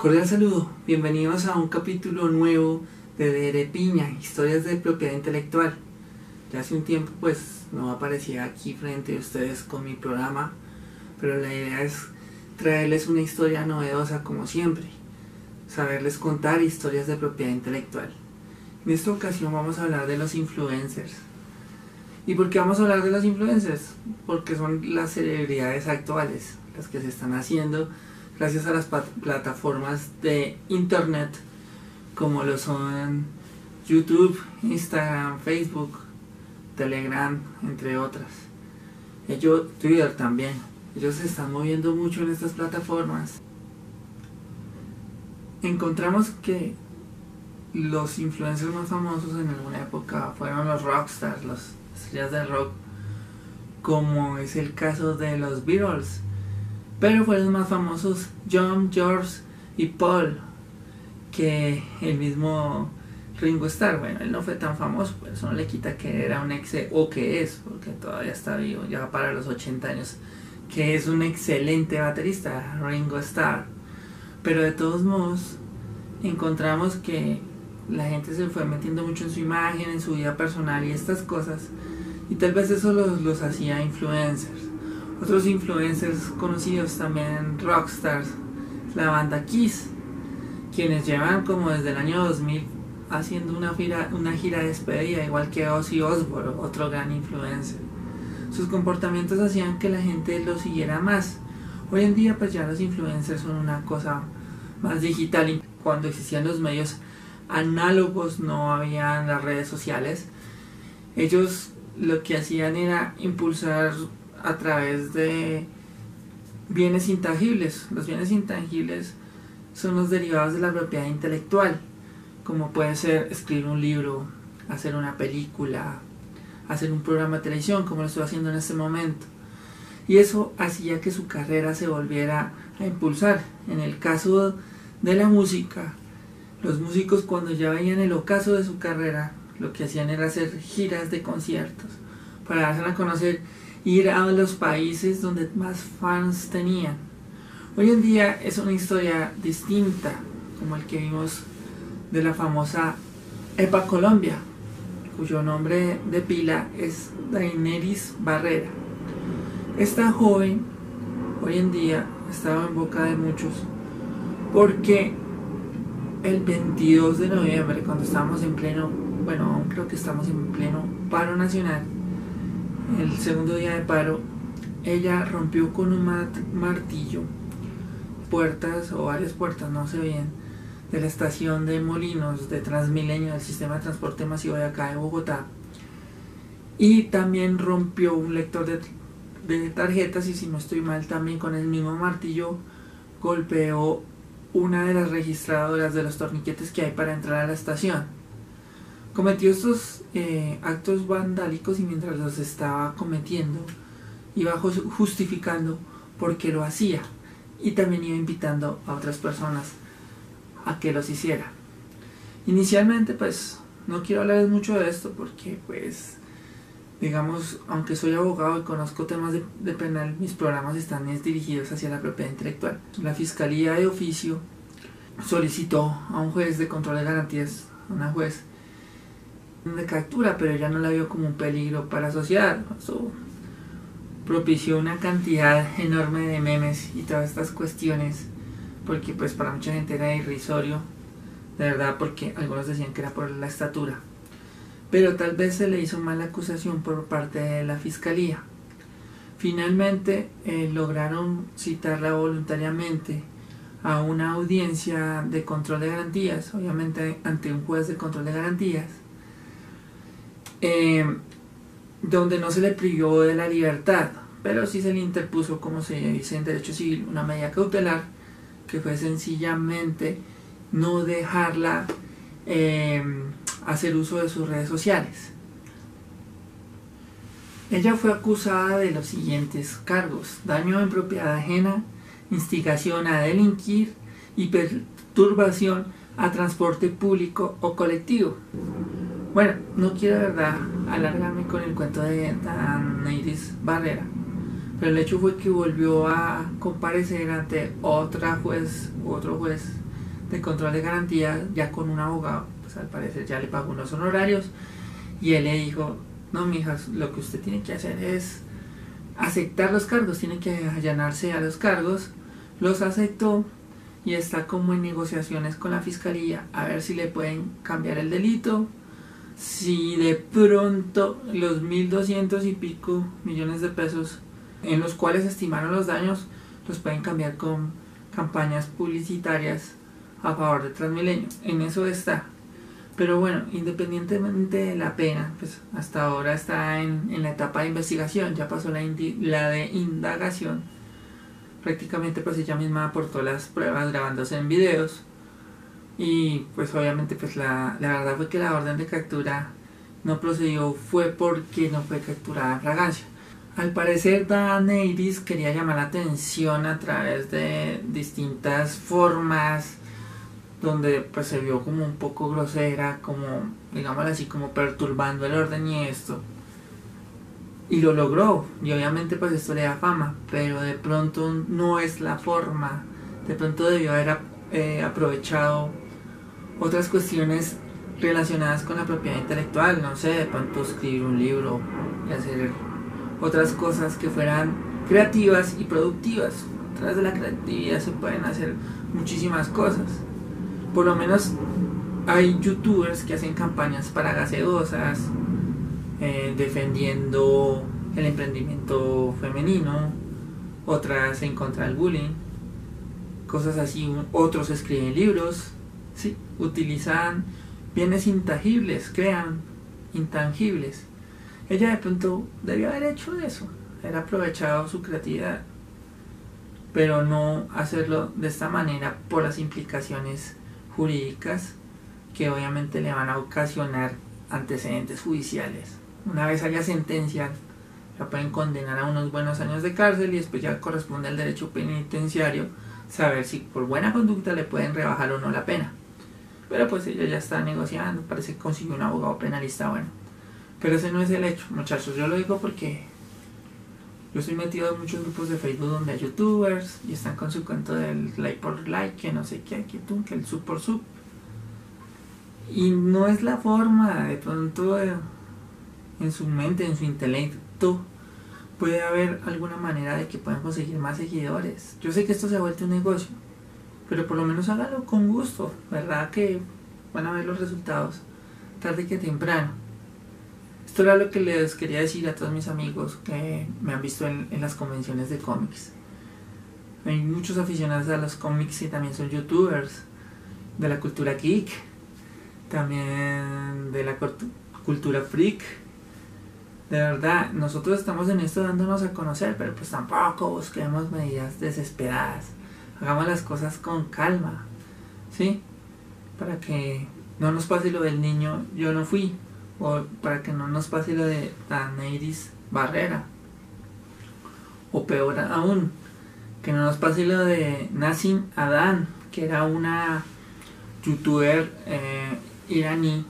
Cordial saludo, bienvenidos a un capítulo nuevo de Derepiña, historias de propiedad intelectual. Ya hace un tiempo pues no aparecía aquí frente a ustedes con mi programa, pero la idea es traerles una historia novedosa como siempre, saberles contar historias de propiedad intelectual. En esta ocasión vamos a hablar de los influencers. ¿Y por qué vamos a hablar de los influencers? Porque son las celebridades actuales, las que se están haciendo gracias a las plataformas de internet como lo son YouTube, Instagram, Facebook, Telegram, entre otras. Twitter también. Ellos se están moviendo mucho en estas plataformas. Encontramos que los influencers más famosos en alguna época fueron los rockstars, las estrellas de rock, como es el caso de los Beatles. Pero fueron más famosos John, George y Paul que el mismo Ringo Starr. Bueno, él no fue tan famoso, pero eso no le quita que era un o que es, porque todavía está vivo, ya va para los 80 años, que es un excelente baterista, Ringo Starr. Pero de todos modos, encontramos que la gente se fue metiendo mucho en su imagen, en su vida personal y estas cosas, y tal vez eso los hacía influencers. Otros influencers conocidos también, rockstars, la banda Kiss, quienes llevan como desde el año 2000 haciendo una gira de despedida, igual que Ozzy Osbourne, otro gran influencer. Sus comportamientos hacían que la gente lo siguiera más. Hoy en día pues ya los influencers son una cosa más digital, y cuando existían los medios análogos, no habían las redes sociales, ellos lo que hacían era impulsar a través de bienes intangibles. Los bienes intangibles son los derivados de la propiedad intelectual, como puede ser escribir un libro, hacer una película, hacer un programa de televisión, como lo estoy haciendo en este momento. Y eso hacía que su carrera se volviera a impulsar. En el caso de la música, los músicos, cuando ya veían el ocaso de su carrera, lo que hacían era hacer giras de conciertos para darse a conocer, ir a los países donde más fans tenían. Hoy en día es una historia distinta, como el que vimos de la famosa EPA Colombia, cuyo nombre de pila es Daenerys Barrera. Esta joven hoy en día estaba en boca de muchos porque el 22 de noviembre, cuando estábamos en pleno, aún creo que estamos en pleno paro nacional, el segundo día de paro, ella rompió con un martillo puertas o varias puertas, no sé bien, de la estación de Molinos de Transmilenio del sistema de transporte masivo de acá de Bogotá, y también rompió un lector de tarjetas, y si no estoy mal también con el mismo martillo golpeó una de las registradoras de los torniquetes que hay para entrar a la estación. Cometió estos actos vandálicos, y mientras los estaba cometiendo iba justificando por qué lo hacía, y también iba invitando a otras personas a que los hiciera. Inicialmente pues no quiero hablarles mucho de esto porque pues digamos, aunque soy abogado y conozco temas de penal, mis programas están dirigidos hacia la propiedad intelectual. La Fiscalía de Oficio solicitó a un juez de control de garantías, una juez de captura, pero ella no la vio como un peligro para la sociedad. Eso propició una cantidad enorme de memes y todas estas cuestiones, porque pues para mucha gente era irrisorio, de verdad, porque algunos decían que era por la estatura, pero tal vez se le hizo mala acusación por parte de la fiscalía. Finalmente lograron citarla voluntariamente a una audiencia de control de garantías, obviamente ante un juez de control de garantías, donde no se le privó de la libertad, pero sí se le interpuso, como se dice en derecho civil, una medida cautelar, que fue sencillamente no dejarla hacer uso de sus redes sociales. Ella fue acusada de los siguientes cargos: daño en propiedad ajena, instigación a delinquir y perturbación a transporte público o colectivo. Bueno, no quiero de verdad alargarme con el cuento de Daenerys Barrera, pero el hecho fue que volvió a comparecer ante otro juez de control de garantía ya con un abogado, pues al parecer ya le pagó unos honorarios y él le dijo, no mija, lo que usted tiene que hacer es aceptar los cargos, tiene que allanarse a los cargos. Los aceptó y está como en negociaciones con la fiscalía a ver si le pueden cambiar el delito, si de pronto los 1.200 y pico millones de pesos en los cuales estimaron los daños los pueden cambiar con campañas publicitarias a favor de Transmilenio. En eso está. Pero bueno, independientemente de la pena, pues hasta ahora está en la etapa de investigación, ya pasó la de indagación. Prácticamente pues ella misma aportó las pruebas grabándose en videos. Y pues obviamente pues la verdad fue que la orden de captura no procedió, fue porque no fue capturada en fragancia. Al parecer Daenerys quería llamar la atención a través de distintas formas, donde pues se vio como un poco grosera, como digámoslo así, como perturbando el orden y esto. Y lo logró, y obviamente pues esto le da fama, pero de pronto no es la forma, de pronto debió haber aprovechado otras cuestiones relacionadas con la propiedad intelectual, no sé, de pronto escribir un libro y hacer otras cosas que fueran creativas y productivas. A través de la creatividad se pueden hacer muchísimas cosas. Por lo menos hay youtubers que hacen campañas para gaseosas, defendiendo el emprendimiento femenino, otras en contra del bullying, cosas así. Otros escriben libros, sí, utilizan bienes intangibles, crean intangibles. Ella de pronto debió haber hecho eso, haber aprovechado su creatividad, pero no hacerlo de esta manera por las implicaciones jurídicas que obviamente le van a ocasionar antecedentes judiciales. Una vez haya sentencia, la pueden condenar a unos buenos años de cárcel y después ya corresponde al derecho penitenciario saber si por buena conducta le pueden rebajar o no la pena. Pero pues ella ya está negociando, parece que consiguió un abogado penalista bueno. Pero ese no es el hecho, muchachos. Yo lo digo porque yo estoy metido en muchos grupos de Facebook donde hay youtubers y están con su cuento del like por like, que no sé qué, que el sub por sub. Y no es la forma, de pronto en su mente, en su intelecto, puede haber alguna manera de que puedan conseguir más seguidores. Yo sé que esto se ha vuelto un negocio, pero por lo menos hágalo con gusto, ¿verdad? Que van a ver los resultados tarde que temprano. Esto era lo que les quería decir a todos mis amigos que me han visto en las convenciones de cómics. Hay muchos aficionados a los cómics y también son youtubers de la cultura geek, también de la cultura freak. De verdad, nosotros estamos en esto dándonos a conocer, pero pues tampoco busquemos medidas desesperadas. Hagamos las cosas con calma, ¿sí? Para que no nos pase lo del niño yo no fui, o para que no nos pase lo de Daenerys Barrera, o peor aún, que no nos pase lo de Nassim Adan, que era una youtuber iraní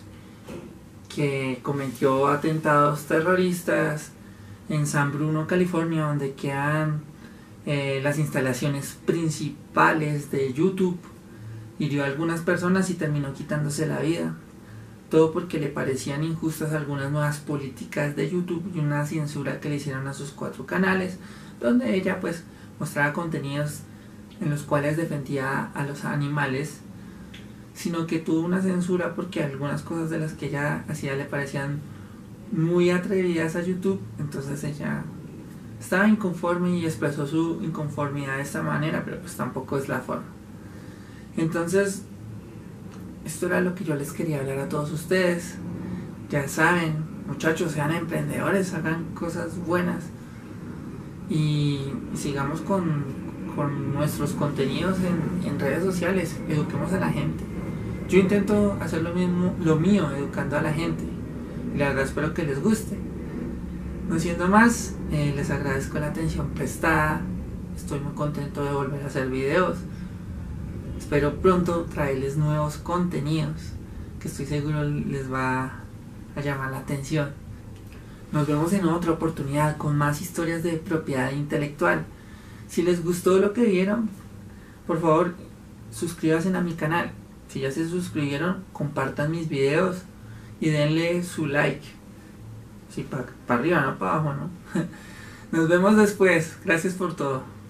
que cometió atentados terroristas en San Bruno, California, donde quedan las instalaciones principales de YouTube. Hirió a algunas personas y terminó quitándose la vida. Todo porque le parecían injustas algunas nuevas políticas de YouTube y una censura que le hicieron a sus 4 canales, donde ella pues mostraba contenidos en los cuales defendía a los animales, sino que tuvo una censura porque algunas cosas de las que ella hacía le parecían muy atrevidas a YouTube. Entonces ella estaba inconforme y expresó su inconformidad de esta manera, pero pues tampoco es la forma. Entonces esto era lo que yo les quería hablar a todos ustedes. Ya saben, muchachos, sean emprendedores, hagan cosas buenas y sigamos con nuestros contenidos en redes sociales, eduquemos a la gente. Yo intento hacer lo mío, educando a la gente, y la verdad espero que les guste. No siendo más, les agradezco la atención prestada. Estoy muy contento de volver a hacer videos. Espero pronto traerles nuevos contenidos que estoy seguro les va a llamar la atención. Nos vemos en otra oportunidad con más historias de propiedad intelectual. Si les gustó lo que vieron, por favor suscríbanse a mi canal. Si ya se suscribieron, compartan mis videos y denle su like. Sí, para arriba, no para abajo, ¿no? Nos vemos después. Gracias por todo.